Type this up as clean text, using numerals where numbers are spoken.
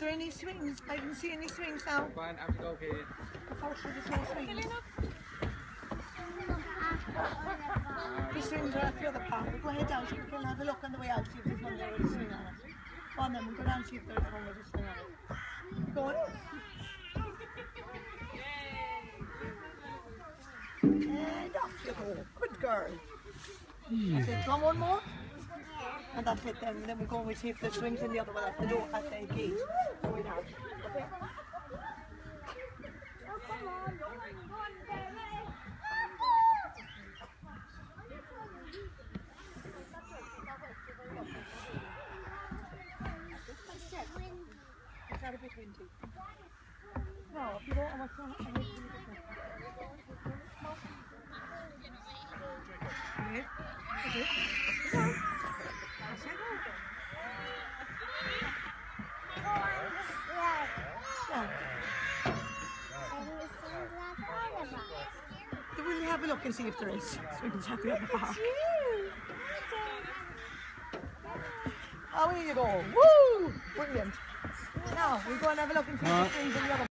there any swings? I didn't see any swings now. Go on, have to go, Katie. Unfortunately, there's no swings. The swings are at the other park. We'll go head down so we can have a look on the way out, see if there's one there with a swing on it. Go on then, we'll go down and see if there's one with a swing on it. Go on. And off you go. Good girl. I said, come one more. And that's it then. Then we go and we see if there's swings in the other one at the door, at the gate. Okay? Is that a bit windy? No, if you don't, I want to okay. Okay. We'll have a look and see if there is. So we can check the other park. Oh, here you go. Woo! Brilliant. Now, we'll go and have a look and see if there's things in the other